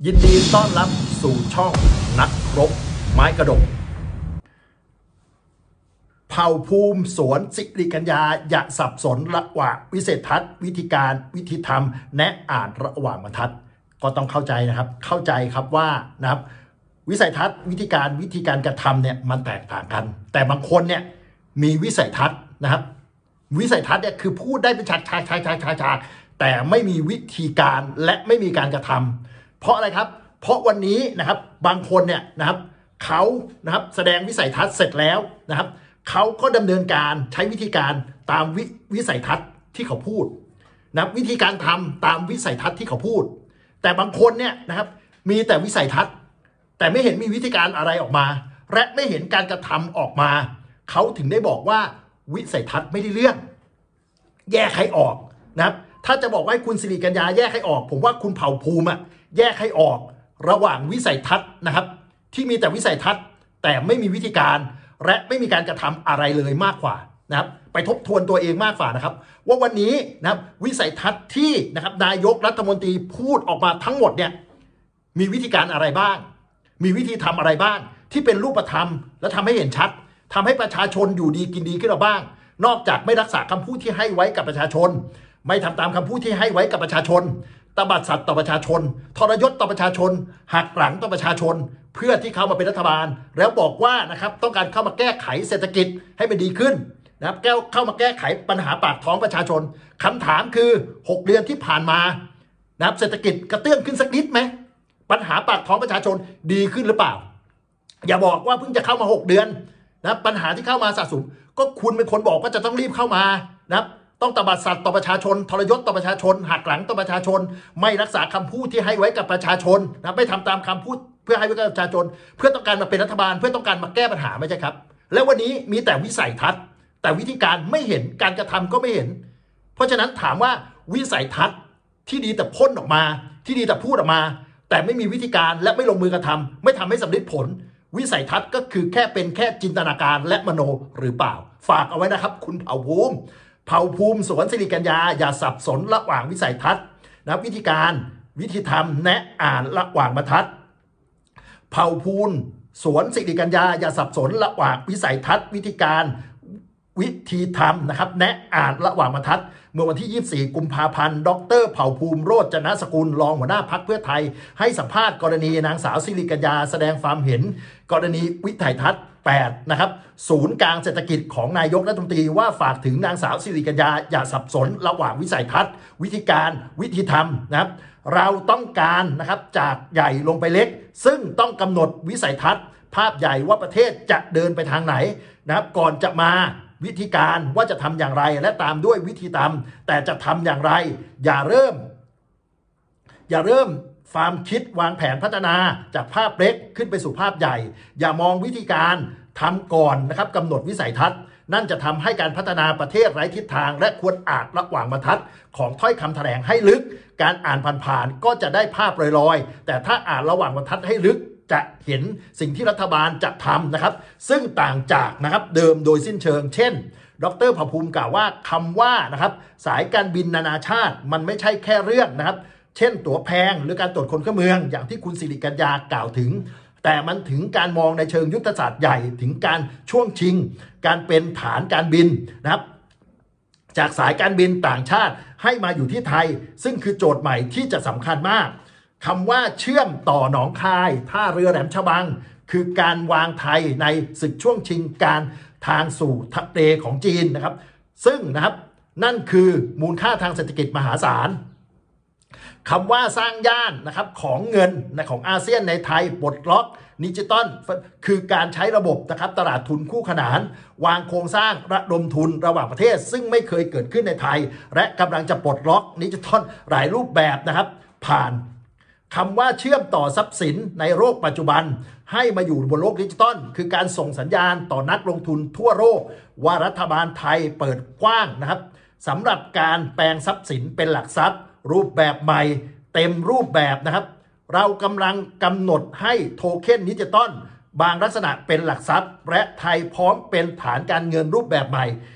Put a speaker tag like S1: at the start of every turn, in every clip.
S1: ยินดีต้อนรับสู่ช่องนักรบไม้กระดกเผ่าภูมิสวนสิริกัญญาอย่าสับสนระหว่างวิสัยทัศน์วิธีการวิธีทำแนะอ่านระหว่างบรรทัดก็ต้องเข้าใจนะครับเข้าใจครับว่านะครับวิสัยทัศน์วิธีการกระทำเนี่ยมันแตกต่างกันแต่บางคนเนี่ยมีวิสัยทัศน์นะครับวิสัยทัศน์เนี่ยคือพูดได้เป็นฉากแต่ไม่มีวิธีการและไม่มีการกระทำเพราะอะไรครับเพราะวันนี้นะครับบางคนเนี่ยนะครับเขานะครับแสดงวิสัยทัศน์เสร็จแล้วนะครับเขาก็ดำเนินการใช้วิธีการตามวิสัยทัศน์ที่เขาพูดนะวิธีการทำตามวิสัยทัศน์ที่เขาพูดแต่บางคนเนี่ยนะครับมีแต่วิสัยทัศน์แต่ไม่เห็นมีวิธีการอะไรออกมาและไม่เห็นการกระทำออกมาเขาถึงได้บอกว่าวิสัยทัศน์ไม่ได้เรื่องแยกให้ออกนะครับถ้าจะบอกว่าคุณสิริกัญญาแยกให้ออกผมว่าคุณเผ่าภูมิแยกให้ออกระหว่างวิสัยทัศน์นะครับที่มีแต่วิสัยทัศน์แต่ไม่มีวิธีการและไม่มีการกระทำอะไรเลยมากกว่านะครับไปทบทวนตัวเองมากกว่านะครับว่าวันนี้นะครับวิสัยทัศน์ที่นะครับนายกรัฐมนตรีพูดออกมาทั้งหมดเนี่ยมีวิธีการอะไรบ้างมีวิธีทำอะไรบ้างที่เป็นรูปธรรมและทำให้เห็นชัดทำให้ประชาชนอยู่ดีกินดีขึ้นมาบ้างนอกจากไม่รักษาคำพูดที่ให้ไว้กับประชาชนไม่ทำตามคำพูดที่ให้ไว้กับประชาชนตบัดสัตว์ต่อประชาชนทรยศต่อประชาชนหักหลังต่อประชาชนเพื่อที่เขามาเป็นรัฐบาลแล้วบอกว่านะครับต้องการเข้ามาแก้ไขเศรษฐกิจให้มันดีขึ้นนะครับเข้ามาแก้ไขปัญหาปากท้องประชาชนคำถามคือ6 เดือนที่ผ่านมานะครับเศรษฐกิจกระเตื้องขึ้นสักนิดไหมปัญหาปากท้องประชาชนดีขึ้นหรือเปล่าอย่าบอกว่าเพิ่งจะเข้ามา6 เดือนนะปัญหาที่เข้ามาสะสมก็คุณเป็นคนบอกว่าจะต้องรีบเข้ามานะครับต้องตบัดสัตว์ต่อประชาชนทรยศต่อประชาชนหักหลังต่อประชาชนไม่รักษาคำพูดที่ให้ไว้กับประชาชนนะไม่ทำตามคำพูดเพื่อให้ไว้กับประชาชนเพื่อต้องการมาเป็นรัฐบาลเพื่อต้องการมาแก้ปัญหาไม่ใช่ครับแล้ววันนี้มีแต่วิสัยทัศน์แต่วิธีการไม่เห็นการกระทำก็ไม่เห็นเพราะฉะนั้นถามว่าวิสัยทัศน์ที่ดีแต่พ่นออกมาที่ดีแต่พูดออกมาแต่ไม่มีวิธีการและไม่ลงมือกระทำไม่ทำให้สำเร็จผลวิสัยทัศน์ก็คือแค่เป็นแค่จินตนาการและมโนหรือเปล่าฝากเอาไว้นะครับคุณเผ่าภูมิสวนสิริกัญญาอย่าสับสนระหว่างวิสัยทัศน์นะวิธีการวิธีทำแนะอ่านระหว่างบรรทัดเผ่าภูมิสวนสิริกัญญาอย่าสับสนระหว่างวิสัยทัศน์วิธีการวิธีทำนะครับแนะอ่านระหว่างบรรทัดเมื่อวันที่24 กุมภาพันธ์ดร.เผ่าภูมิโรจนสกุลรองหัวหน้าพรรคเพื่อไทยให้สัมภาษณ์กรณีนางสาวสิริกัญญาแสดงความเห็นกรณีวิสัยทัศน์8นะครับศูนย์กลางเศรษฐกิจของนายกรัฐมนตรีว่าฝากถึงนางสาวสิริกัญญาอย่าสับสนระหว่างวิสัยทัศน์วิธีการวิธีทำนะครับเราต้องการนะครับจากใหญ่ลงไปเล็กซึ่งต้องกำหนดวิสัยทัศน์ภาพใหญ่ว่าประเทศจะเดินไปทางไหนนะครับก่อนจะมาวิธีการว่าจะทำอย่างไรและตามด้วยวิธีทำแต่จะทำอย่างไรอย่าเริ่มความคิดวางแผนพัฒนาจากภาพเล็กขึ้นไปสู่ภาพใหญ่อย่ามองวิธีการทำก่อนนะครับกำหนดวิสัยทัศน์นั่นจะทำให้การพัฒนาประเทศไร้ทิศทางและควรอ่านระหว่างบรรทัดของถ้อยคำแถลงให้ลึกการอ่านผ่านๆก็จะได้ภาพลอยๆแต่ถ้าอ่านระหว่างบรรทัดให้ลึกจะเห็นสิ่งที่รัฐบาลจะทำนะครับซึ่งต่างจากนะครับเดิมโดยสิ้นเชิงเช่นดร.เผ่าภูมิกล่าวว่าคำว่านะครับสายการบินนานาชาติมันไม่ใช่แค่เรื่องนะครับเช่นตั๋วแพงหรือการตรวจคนเข้าเมืองอย่างที่คุณสิริกัญญากล่าวถึงแต่มันถึงการมองในเชิงยุทธศาสตร์ใหญ่ถึงการช่วงชิงการเป็นฐานการบินนะครับจากสายการบินต่างชาติให้มาอยู่ที่ไทยซึ่งคือโจทย์ใหม่ที่จะสำคัญมากคำว่าเชื่อมต่อหนองคายท่าเรือแหลมฉบังคือการวางไทยในศึกช่วงชิงการทางสู่ทะเลของจีนนะครับซึ่งนะครับนั่นคือมูลค่าทางเศรษฐกิจมหาศาลคำว่าสร้างย่านนะครับของเงินของอาเซียนในไทยปลดล็อกดิจิตอลคือการใช้ระบบนะครับตลาดทุนคู่ขนานวางโครงสร้างระดมทุนระหว่างประเทศซึ่งไม่เคยเกิดขึ้นในไทยและกำลังจะปลดล็อกดิจิตอลหลายรูปแบบนะครับผ่านคำว่าเชื่อมต่อทรัพย์สินในโลกปัจจุบันให้มาอยู่บนโลกดิจิตอลคือการส่งสัญญาณต่อนักลงทุนทั่วโลกว่ารัฐบาลไทยเปิดกว้างนะครับสำหรับการแปลงทรัพย์สินเป็นหลักทรัพย์รูปแบบใหม่เต็มรูปแบบนะครับเรากำลังกำหนดให้โทเค็นดิจิตอลบางลักษณะเป็นหลักทรัพย์และไทยพร้อมเป็นฐานการเงินรูปแบบใหม่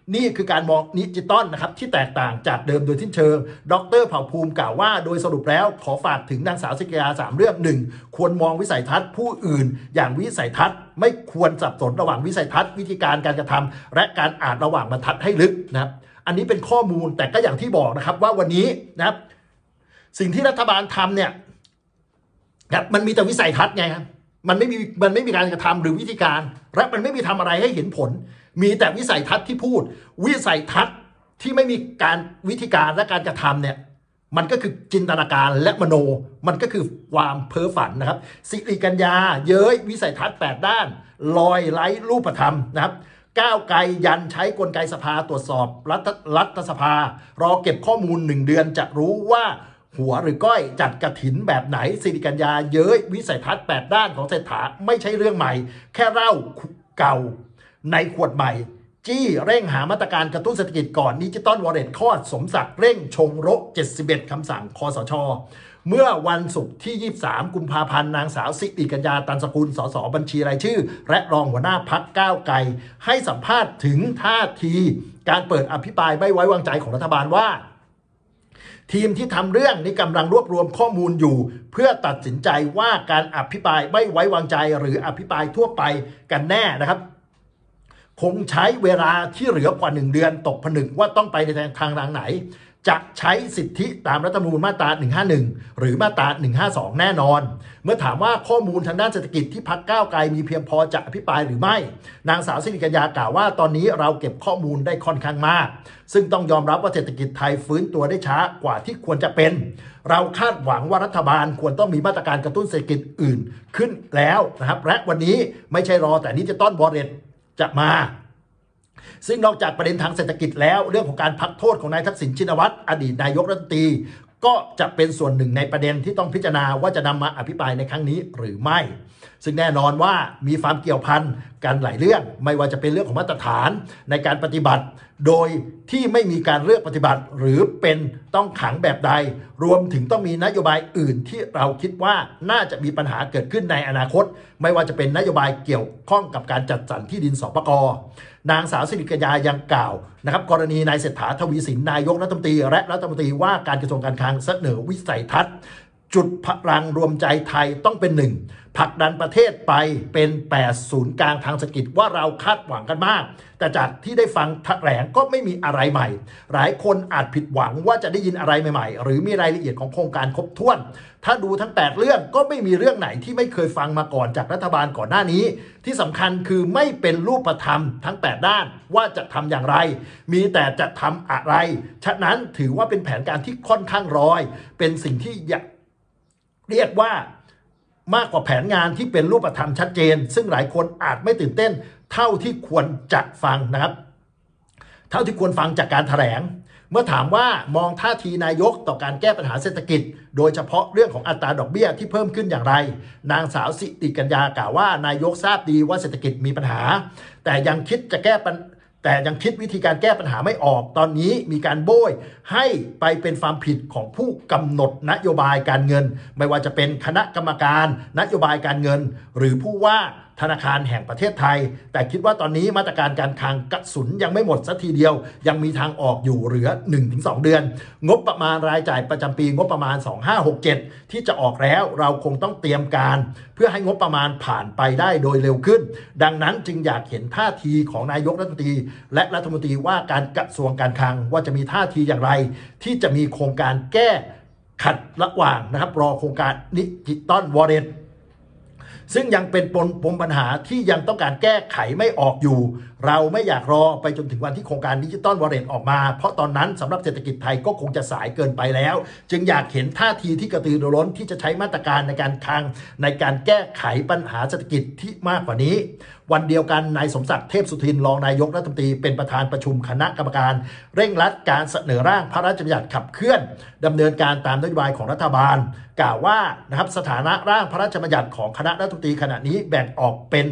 S1: นี่คือการมองดิจิตอลนะครับที่แตกต่างจากเดิมโดยสิ้นเชิงดร.เผ่าภูมิกล่าวว่าโดยสรุปแล้วขอฝากถึงนางสาวศิริกัญญา3เรื่อง 1. ควรมองวิสัยทัศน์ผู้อื่นอย่างวิสัยทัศน์ไม่ควรสับสนระหว่างวิสัยทัศน์วิธีการการกระทำและการอ่านระหว่างบรรทัดให้ลึกนะครับอันนี้เป็นข้อมูลแต่ก็อย่างที่บอกนะครับว่าวันนี้นะครับสิ่งที่รัฐบาลทำเนี่ยครับมันมีแต่วิสัยทัศน์ไงครับมันไม่มีการกระทำหรือวิธีการและมันไม่มีทำอะไรให้เห็นผลมีแต่วิสัยทัศน์ที่พูดวิสัยทัศน์ที่ไม่มีการวิธีการและการกระทำเนี่ยมันก็คือจินตนาการและมโนมันก็คือความเพ้อฝันนะครับศิริกัญญาเย้ยวิสัยทัศน์8ด้านลอยไร้รูปธรรมนะครับก้าวไกลยันใช้กลไกสภาตรวจสอบรัฐสภารอเก็บข้อมูล1เดือนจะรู้ว่าหัวหรือก้อยจัดกฐินแบบไหนศิริกัญญาเย้ยวิสัยทัศน์8ด้านของเศรษฐาไม่ใช่เรื่องใหม่แค่เล่าเก่าในขวดใหม่จี้เร่งหามาตรการกระตุ้นเศรษฐกิจก่อนดิจิตอลวอลเล็ตคลอดสมศักดิ์เร่งชงโระ71คำสั่งคสช.เมื่อวันศุกร์ที่23กุมภาพันธ์นางสาวศิริกัญญาตันสกุลสสบัญชีรายชื่อและรองหัวหน้าพรรคก้าวไกลให้สัมภาษณ์ถึงท่าทีการเปิดอภิปรายไม่ไว้วางใจของรัฐบาลว่าทีมที่ทำเรื่องนี้กำลังรวบรวมข้อมูลอยู่เพื่อตัดสินใจว่าการอภิปรายไม่ไว้วางใจหรืออภิปรายทั่วไปกันแน่นะครับคงใช้เวลาที่เหลือกว่า1เดือนตกผนึกว่าต้องไปในทางไหนจะใช้สิทธิตามรัฐธรรมนูญมาตรา151หรือมาตรา152แน่นอนเมื่อถามว่าข้อมูลทางด้านเศรษฐกิจที่พรรคก้าวไกลมีเพียงพอจะอภิปรายหรือไม่นางสาวศิริกัญญากล่าวว่าตอนนี้เราเก็บข้อมูลได้ค่อนข้างมากซึ่งต้องยอมรับว่าเศรษฐกิจไทยฟื้นตัวได้ช้ากว่าที่ควรจะเป็นเราคาดหวังว่ารัฐบาลควรต้องมีมาตรการกระตุ้นเศรษฐกิจอื่นขึ้นแล้วนะครับและวันนี้ไม่ใช่รอแต่ดิจิตอลวอลเล็ตจะมาซึ่งนอกจากประเด็นทางเศรษฐกิจแล้วเรื่องของการพักโทษของนายทักษิณชินวัตรอดีตนายกรัฐมนตรีก็จะเป็นส่วนหนึ่งในประเด็นที่ต้องพิจารณาว่าจะนำมาอภิปรายในครั้งนี้หรือไม่ซึ่งแน่นอนว่ามีความเกี่ยวพันกันหลายเรื่องไม่ว่าจะเป็นเรื่องของมาตรฐานในการปฏิบัติโดยที่ไม่มีการเลือกปฏิบัติหรือเป็นต้องขังแบบใดรวมถึงต้องมีนโยบายอื่นที่เราคิดว่าน่าจะมีปัญหาเกิดขึ้นในอนาคตไม่ว่าจะเป็นนโยบายเกี่ยวข้องกับการจัดสรรที่ดินสปก.นางสาวศิริกัญญายังกล่าวนะครับกรณีนายเศรษฐาทวีสินนายกรัฐมนตรีและรัฐมนตรีว่าการกระทรวงการคลังเสนอวิสัยทัศน์จุดพลังรวมใจไทยต้องเป็นหนึ่งผลักดันประเทศไปเป็น8ศูนย์กลางทางเศรษฐกิจว่าเราคาดหวังกันมากแต่จากที่ได้ฟังแถลงก็ไม่มีอะไรใหม่หลายคนอาจผิดหวังว่าจะได้ยินอะไรใหม่ๆหรือมีรายละเอียดของโครงการครบถ้วนถ้าดูทั้ง8เรื่องก็ไม่มีเรื่องไหนที่ไม่เคยฟังมาก่อนจากรัฐบาลก่อนหน้านี้ที่สำคัญคือไม่เป็นรูปธรรมทั้ง8ด้านว่าจะทำอย่างไรมีแต่จะทำอะไรฉะนั้นถือว่าเป็นแผนการที่ค่อนข้างรอยเป็นสิ่งที่เรียกว่ามากกว่าแผนงานที่เป็นรูปธรรมชัดเจนซึ่งหลายคนอาจไม่ตื่นเต้นเท่าที่ควรจะฟังนะครับเท่าที่ควรฟังจากการแถลงเมื่อถามว่ามองท่าทีนายกต่อการแก้ปัญหาเศรษฐกิจโดยเฉพาะเรื่องของอัตราดอกเบี้ยที่เพิ่มขึ้นอย่างไรนางสาวศิริกัญญากล่าวว่านายกทราบดีว่าเศรษฐกิจมีปัญหาแต่ยังคิดวิธีการแก้ปัญหาไม่ออกตอนนี้มีการโบยให้ไปเป็นความผิดของผู้กำหนดนโยบายการเงินไม่ว่าจะเป็นคณะกรรมการนโยบายการเงินหรือผู้ว่าธนาคารแห่งประเทศไทยแต่คิดว่าตอนนี้มาตรการการคลังกระสุนยังไม่หมดสักทีเดียวยังมีทางออกอยู่เหลือ 1-2 เดือนงบประมาณรายจ่ายประจำปีงบประมาณ2567ที่จะออกแล้วเราคงต้องเตรียมการเพื่อให้งบประมาณผ่านไปได้โดยเร็วขึ้นดังนั้นจึงอยากเห็นท่าทีของนายกรัฐมนตรีและรัฐมนตรีว่าการกระทรวงการคลังว่าจะมีท่าทีอย่างไรที่จะมีโครงการแก้ขัดระหว่างนะครับรอโครงการดิจิตอลวอลเล็ตซึ่งยังเป็นปมปัญหาที่ยังต้องการแก้ไขไม่ออกอยู่เราไม่อยากรอไปจนถึงวันที่โครงการดิจิตอลวอลเล็ตออกมาเพราะตอนนั้นสำหรับเศรษฐกิจไทยก็คงจะสายเกินไปแล้วจึงอยากเห็นท่าทีที่กระตือรือร้นที่จะใช้มาตรการในการคลังในการแก้ไขปัญหาเศรษฐกิจที่มากกว่านี้วันเดียวกันนายสมศักดิ์เทพสุทินรองนายกรัฐมนตรีเป็นประธานประชุมคณะกรรมการเร่งรัดการเสนอร่างพระราชบัญญัติขับเคลื่อนดำเนินการตามนโยบายของรัฐบาลกล่าวว่านะครับสถานะร่างพระราชบัญญัติของคณะรัฐมนตรีขณะนี้แบ่งออกเป็น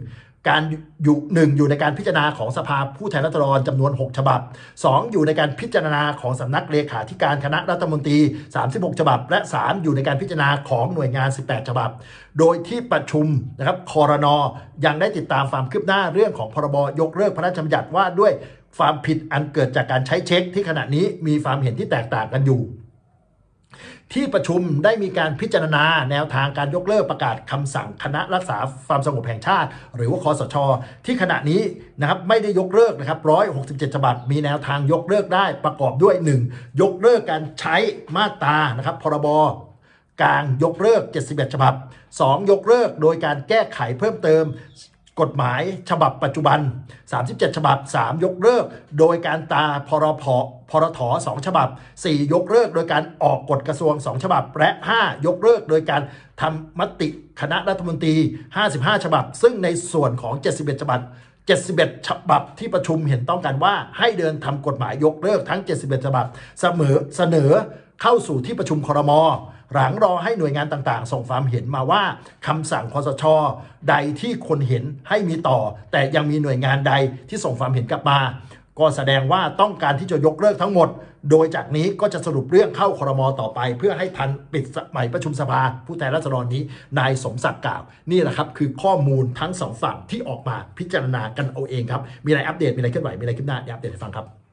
S1: 1การอยู่ในการพิจารณาของสภาผู้แทนราษฎรจำนวน6ฉบับ2อยู่ในการพิจารณาของสำนักเลขาธิการคณะรัฐมนตรี36ฉบับและ3อยู่ในการพิจารณาของหน่วยงาน18ฉบับโดยที่ประชุมนะครับครน.ยังได้ติดตามความคืบหน้าเรื่องของพรบยกเลิกพระราชบัญญัติว่าด้วยความผิดอันเกิดจากการใช้เช็คที่ขณะนี้มีความเห็นที่แตกต่างกันอยู่ที่ประชุมได้มีการพิจารณาแนวทางการยกเลิกประกาศคำสั่งคณะรักษาความสงบแห่งชาติหรือว่าคสช.ที่ขณะนี้นะครับไม่ได้ยกเลิกนะครับ167ฉบับมีแนวทางยกเลิกได้ประกอบด้วย 1. ยกเลิกการใช้มาตรานะครับพรบกลางยกเลิก71ฉบับ 2. ยกเลิกโดยการแก้ไขเพิ่มเติมกฎหมายฉบับปัจจุบัน37ฉบับ 3. ยกเลิกโดยการตาพรถ2ฉบับ 4. ยกเลิกโดยการออกกฎกระทรวง2ฉบับและ 5. ยกเลิกโดยการทำมติคณะรัฐมนตรี55ฉบับซึ่งในส่วนของ71ฉบับ71ฉบับที่ประชุมเห็นต้องกันว่าให้เดินทำกฎหมายยกเลิกทั้ง71ฉบับเสนอเข้าสู่ที่ประชุมครม.หลังรอให้หน่วยงานต่างๆส่งความเห็นมาว่าคำสั่งคสช.ใดที่คนเห็นให้มีต่อแต่ยังมีหน่วยงานใดที่ส่งความเห็นกลับมาก็แสดงว่าต้องการที่จะยกเลิกทั้งหมดโดยจากนี้ก็จะสรุปเรื่องเข้าครม.ต่อไปเพื่อให้ทันปิดสมัยประชุมสภาผู้แทนราษฎรนี้นายสมศักดิ์กล่าวนี่แหละครับคือข้อมูลทั้งสองฝั่งที่ออกมาพิจารณากันเอาเองครับมีอะไรอัปเดตมีอะไรเคลื่อนไหวมีอะไรขึ้นหน้าอัปเดตให้ฟังครับ